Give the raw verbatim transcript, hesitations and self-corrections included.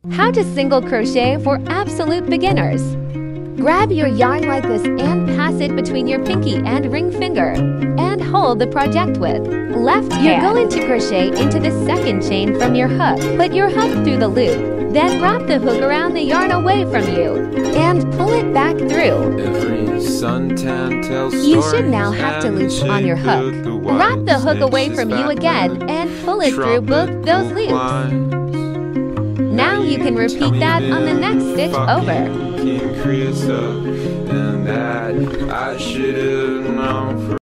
How to single crochet for absolute beginners. Grab your yarn like this and pass it between your pinky and ring finger and hold the project with left hand. You're going to crochet into the second chain from your hook. Put your hook through the loop, then wrap the hook around the yarn away from you and pull it back through. Every suntan tells You should now have to loop on your hook. Wrap the hook away from you again and pull it through both those loops. Now you can repeat that on the next stitch over. And that I should have known.